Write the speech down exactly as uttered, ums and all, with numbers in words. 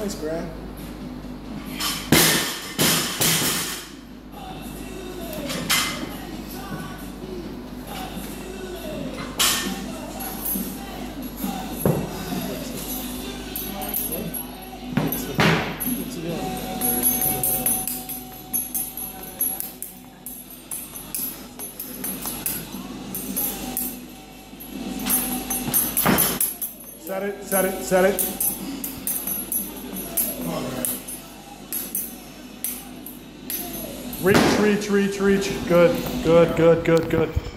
Nice grab. Set it, set it, set it. Reach, reach, reach, reach. Good, good, good, good, good.